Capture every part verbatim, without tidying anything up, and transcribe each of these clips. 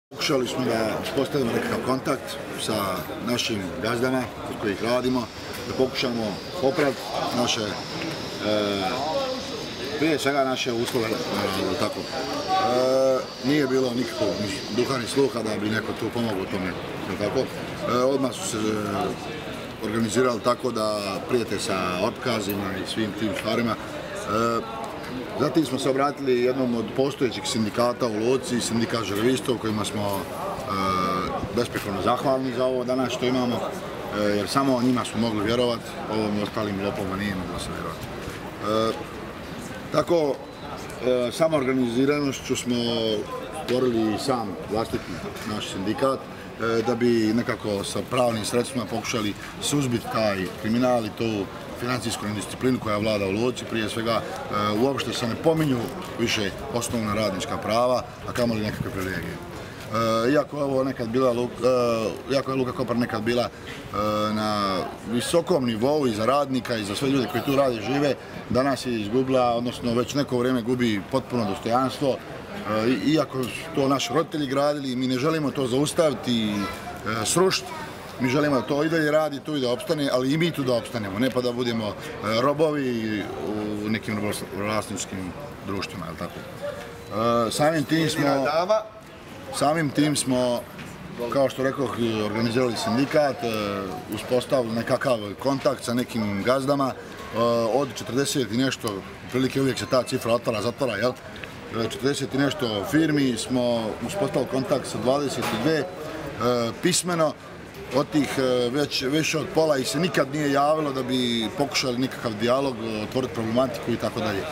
Pokušali smo da uspostavimo nekakav kontakt sa našim gazdama kod kojih radimo, da pokušamo popraviti naše, e, prije svega naše uslove. E, tako. E, nije bilo nikakvog duha ni sluha da bi neko tu pomogao tome. Tako. E, odmah su se organizirali tako da prijete sa otkazima i svim tim stvarima. E, Zatim smo se obratili jednom od postojećih sindikata u Loci, sindikat žervistov, kojima smo e, besprekorno zahvalni za ovo danas što imamo, e, jer samo njima smo mogli vjerovati, ovim ostalim lopovima nije moglo se vjerovati. E, tako, e, samo organiziranošću smo stvorili sam vlastiti naš sindikat, e, da bi nekako sa pravnim sredstvima pokušali suzbiti taj kriminal i tu financijsku disciplinu koja vlada u Loci. Prije svega uopšte se ne pominju više osnovna radnička prava, a kamoli nekakve privilegije. Iako je ovo nekad bila, iako je Luka Kopar nekad bila na visokom nivou i za radnika i za sve ljude koji tu rade i žive, danas je izgubila, odnosno već neko vrijeme gubi potpuno dostojanstvo. Iako su to naši roditelji gradili, mi ne želimo to zaustaviti i srušiti. Mi želimo da to i dalje radi, tu i da opstane, ali i mi tu da opstanemo, ne pa da budemo robovi u nekim vlasničkim društvima, je li tako? Samim tim smo, samim tim smo, kao što rekoh, organizirali sindikat, uspostavili nekakav kontakt sa nekim gazdama, od četrdeset i nešto, prilike uvijek se ta cifra otvara, zatvara, jel? četrdeset i nešto firmi smo uspostavili kontakt sa dvadeset dvije pismeno. Od tih već više od pola ih se nikad nije javilo da bi pokušali nikakav dijalog, otvoriti problematiku i tako dalje.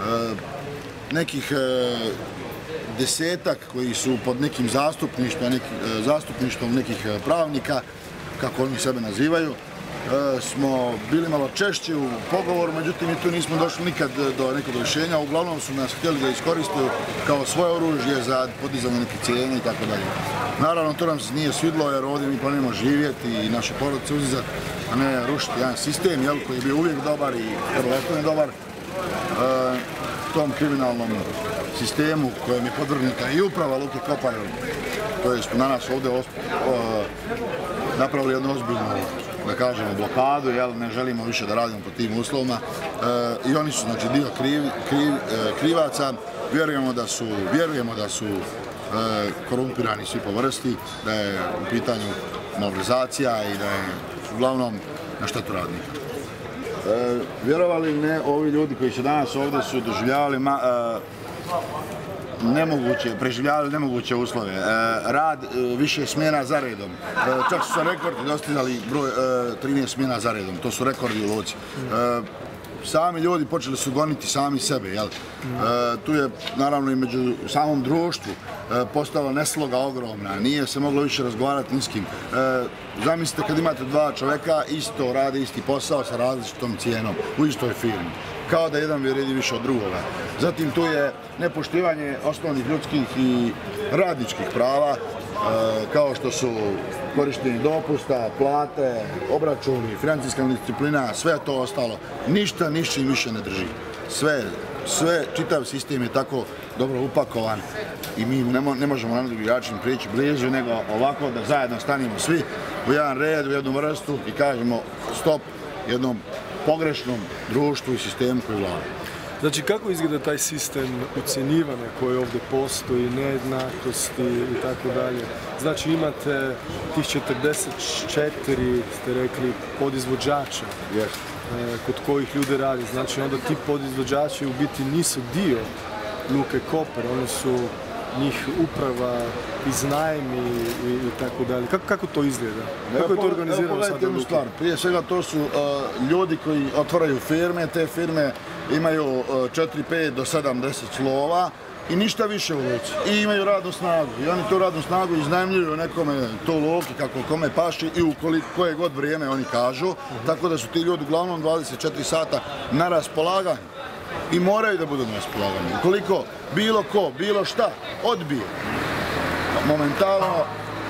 Nekih desetak koji su pod nekim zastupništvom nekih pravnika, kako oni sebe nazivaju, smo bili malo češći u pogovoru, međutim i tu nismo došli nikad do nekog rješenja. Uglavnom su nas htjeli da iskoriste kao svoje oružje za podizanje neke cijene i tako dalje. Naravno, to nam se nije svidlo jer ovdje mi planimo živjeti i naše porodice uzizati, a ne rušiti jedan sistem jel, koji je bio uvijek dobar i vrlo je dobar. E, tom kriminalnom sistemu kojem je podvrgnuta i uprava Luke Kopar, koje smo danas ovdje o, napravili jednu ozbiljnu, da kažemo, blokadu, jel, ne želimo više da radimo po tim uslovima. E, I oni su, znači, dio kriv, kriv, krivaca. Vjerujemo da su, vjerujemo da su e, korumpirani svi po vrsti, da je u pitanju malverzacija i da je uglavnom na štetu radnika. E, vjerovali ne, ovi ljudi koji su danas ovdje su doživljavali ma, e, nemoguće, preživljavali nemoguće uslove. E, rad e, više smjena za redom. E, čak su se rekordi dostizali broj e, trinaest smjena za redom. To su rekordi u Loci. E, sami ljudi počeli su goniti sami sebe. Jel? E, tu je naravno i među samom društvu e, postala nesloga ogromna. Nije se moglo više razgovarati ni s kim. E, zamislite kad imate dva čovjeka, isto rade isti posao sa različitom cijenom u istoj firmi. Kao da jedan vrijedi više od drugoga. Zatim tu je nepoštivanje osnovnih ljudskih i radničkih prava, kao što su korištenje dopusta, plate, obračuni, financijska disciplina, sve to ostalo. Ništa ničim više ne drži. Sve, sve, čitav sistem je tako dobro upakovan i mi ne, mo ne možemo na drugi način prići bliže nego ovako da zajedno stanimo svi u jedan red, u jednu vrstu i kažemo stop jednom pogrešnom društvu i sistemu koji vlada. Znači, kako izgleda taj sistem ucjenjivanja koji ovdje postoji, nejednakosti i tako dalje? Znači, imate tih četrdeset četiri, ste rekli, podizvođača yes. kod kojih ljudi radi. Znači, onda ti podizvođači u biti nisu dio Luke Kopar, oni su njih uprava, iznajmi i, i tako dalje. Kako, kako to izgleda? Kako je to organizirano sada u Luki? Prije svega to su uh, ljudi koji otvaraju firme, te firme imaju uh, četiri, pet do sedamdeset slova i ništa više u Luci. I imaju radnu snagu. I oni tu radnu snagu iznajmljuju nekome to u Luki kako kome paši i u koje god vrijeme oni kažu. Uh-huh. Tako da su ti ljudi uglavnom dvadeset četiri sata na raspolaganju. I moraju da budu na raspolaganju. Ukoliko bilo ko, bilo šta odbije, momentalno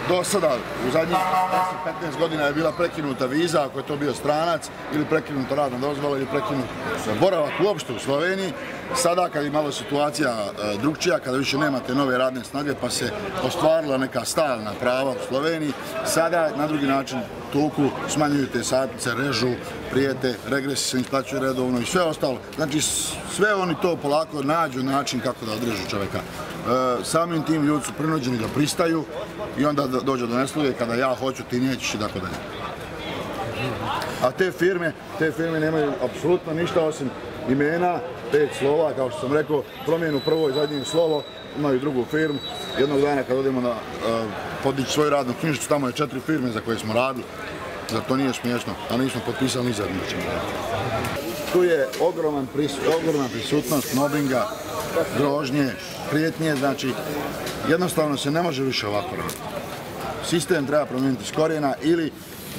do sada, u zadnjih deset do petnaest godina je bila prekinuta viza, ako je to bio stranac, ili prekinuta radna dozvola, ili prekinut boravak uopšte u Sloveniji. Sada, kad je malo situacija drugčija, kada više nemate nove radne snage, pa se ostvarila neka stalna prava u Sloveniji, sada na drugi način tuku, smanjuju te satnice, režu, prijete, regresi se isplaćuju redovno i sve ostalo. Znači, sve oni to polako nađu način kako da odrežu čoveka. Samim tim ljudi su prinuđeni da pristaju i onda dođe do nesluge kada ja hoću, ti nećeš i tako dalje. A te firme, te firme nemaju apsolutno ništa osim imena, pet slova, kao što sam rekao, promijenu prvo i zadnje slovo, imaju drugu firmu. Jednog dana kad odemo na podići svoju radnu knjižicu, tamo je četiri firme za koje smo radili. Zar to nije smiješno, a nismo potpisali ni za ničim. Tu je ogroman ogromna prisutnost mobinga, grožnje, prijetnje, znači jednostavno se ne može više ovako raditi. Sistem treba promijeniti s korijena ili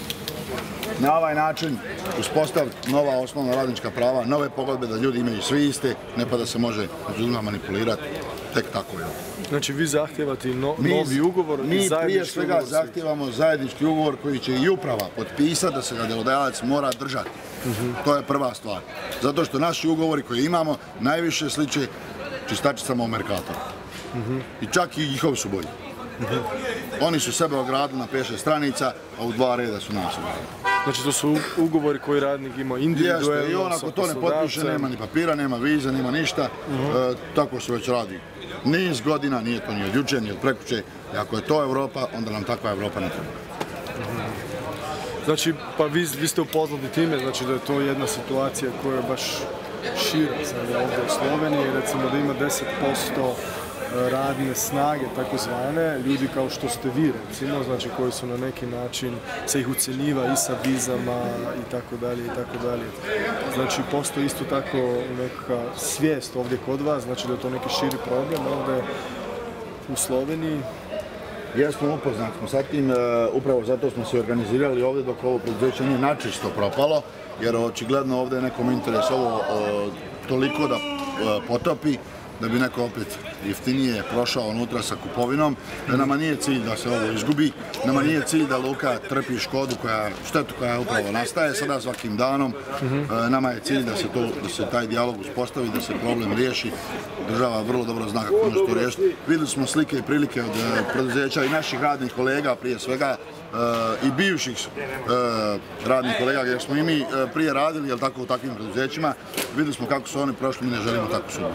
na ovaj način uspostaviti nova osnovna radnička prava, nove pogodbe da ljudi imaju svi iste, ne pa da se može među ljudima manipulirati, tek tako je. Znači vi zahtijevate no, novi ugovor mi, i zajednički ugovor? Mi prije svega zahtijevamo zajednički ugovor koji će i uprava potpisati da se ga delodajac mora držati. Uh-huh. To je prva stvar. Zato što naši ugovori koje imamo najviše sliče čistačicama u Merkatoru. Uh-huh. I čak i njihovi su bolji. Uh-huh. Oni su sebe ogradili na pet šest stranica, a u dva reda su nas ogradili. Znači to su ugovori koji radnik ima individualno. Jeste, i on ako to ne potpiše, nema ni papira, nema vize, nema ništa. Uh-huh. e, tako se već radi. Niz godina, nije to ni od juče, ni od prekjuče. I ako je to Evropa, onda nam takva Evropa ne treba. Uh-huh. Znači, pa vi, vi ste upoznati time, znači da je to jedna situacija koja je baš šira sada ovdje u Sloveniji, recimo da ima deset posto radne snage, takozvane, ljudi kao što ste vi, recimo, znači koji su na neki način, se ih ucjenjiva i sa vizama i tako dalje i tako dalje. Znači, postoji isto tako neka svijest ovdje kod vas, znači da je to neki širi problem ovdje u Sloveniji. Jesmo upoznati smo sa tim, upravo zato smo se organizirali ovdje dok ovo preduzeće nije načisto propalo, jer očigledno ovdje je nekom interesu ovo toliko da potopi, da bi neko opet jeftinije prošao unutra sa kupovinom. Nama nije cilj da se ovo izgubi, nama nije cilj da Luka trpi škodu, koja, štetu koja upravo nastaje sada svakim danom. Nama je cilj da se, to, da se taj dijalog uspostavi, da se problem riješi. Država vrlo dobro zna kako može to riješiti. Vidjeli smo slike i prilike od preduzeća i naših radnih kolega prije svega, i bivših radnih kolega gdje smo i mi prije radili, jel tako, u takvim preduzećima. Vidjeli smo kako su oni prošli, mi ne želimo tako suditi.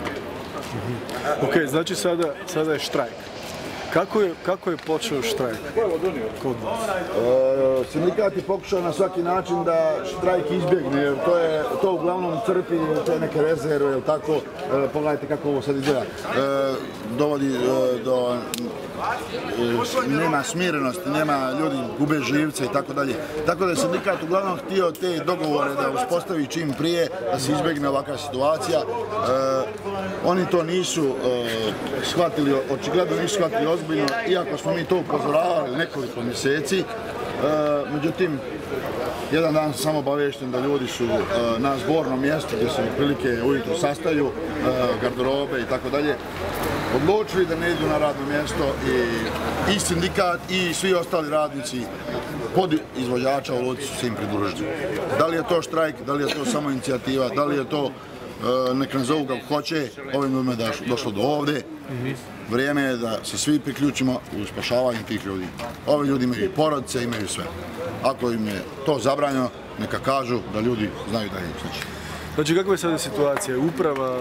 Ok, znači sada, sada je štrajk. Kako je, kako je počeo štrajk kod vas? E, sindikat je pokušao na svaki način da štrajk izbjegne, jer to, je, to uglavnom crpi te neke rezerve, jel tako, e, pogledajte kako ovo sad izgleda. E, dovodi e, do... E, nema smirenosti, nema ljudi gube živce i tako dalje. Tako da je sindikat uglavnom htio te dogovore da uspostavi čim prije, da se izbjegne ovakva situacija. E, oni to nisu e, shvatili, očigledno nisu shvatili ozbiljno, iako smo mi to upozoravali nekoliko mjeseci. E, međutim, jedan dan sam samo obavješten da ljudi su e, na zbornom mjestu gdje se prilike ujutro sastaju, e, garderobe i tako dalje, odlučili da ne idu na radno mjesto i, i sindikat i svi ostali radnici pod izvođača u Luci su se im pridružili. Da li je to štrajk, da li je to samo inicijativa, da li je to e, nek nazovu kako hoće, ovim ljudima je došlo do ovdje. Mm-hmm. Vrijeme je da se svi priključimo u spašavanju tih ljudi. Ovi ljudi imaju i porodice, imaju sve. Ako im je to zabranjeno, neka kažu da ljudi znaju da je im sliči. Znači, kakva je sada situacija? Uprava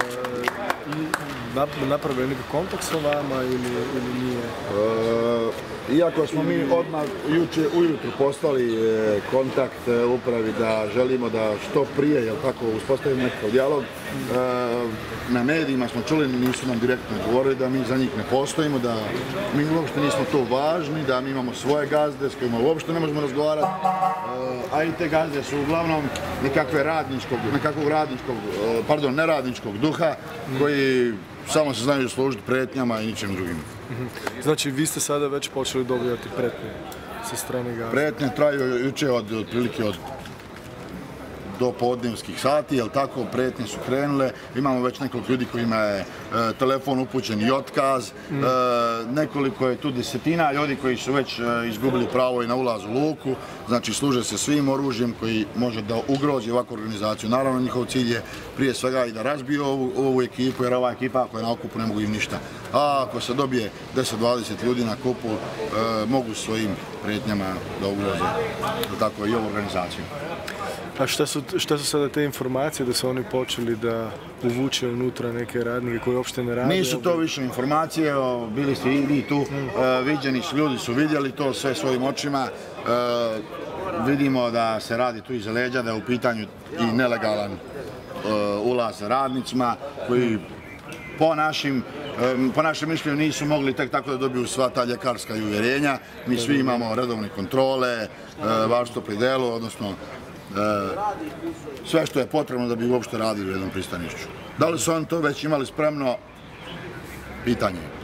napravili neki kontakt sa vama ili, ili nije? E, iako smo mi odmah juče ujutru poslali e, kontakt e, upravi da želimo da što prije, jel tako, uspostavimo nekakav dijalog, e, na medijima smo čuli, nisu nam direktno govorili da mi za njih ne postojimo, da mi uopšte nismo to važni, da mi imamo svoje gazde s kojima uopšte ne možemo razgovarati, e, a i te gazde su uglavnom nekakve radničkog, nekakvog radničkog, e, pardon, neradničkog duha, koji samo se znaju služiti pretnjama i ničim drugim. Znači, vi ste sada već počeli dobivati pretnje sa strane gazde? Pretnje traju juče od otprilike od do podnevskih sati, jel tako, prijetnje su krenule, imamo već nekoliko ljudi kojima je e, telefon upućen i otkaz, mm. e, nekoliko je tu desetina ljudi koji su već e, izgubili pravo i na ulaz u luku, znači služe se svim oružjem koji može da ugrozi ovakvu organizaciju. Naravno, njihov cilj je prije svega i da razbije ovu, ovu ekipu, jer ova ekipa ako je na okupu ne mogu im ništa. A ako se dobije deset do dvadeset ljudi na kupu, e, mogu svojim prijetnjama da ugroze tako i ovu organizaciju. A šta su, šta su sada te informacije da su oni počeli da uvuče unutra neke radnike koji uopšte ne rade? Nisu to više informacije, o, bili ste i vi tu, mm. e, viđeni su ljudi, su vidjeli to sve svojim očima. E, vidimo da se radi tu iza leđa, da je u pitanju i nelegalan e, ulaz radnicima koji po našim Po našem mišljenju nisu mogli tek tako da dobiju sva ta ljekarska uvjerenja. Mi svi imamo redovne kontrole, varstvo pri delu, odnosno sve što je potrebno da bi uopšte radili u jednom pristanišću. Da li su oni to već imali spremno? Pitanje.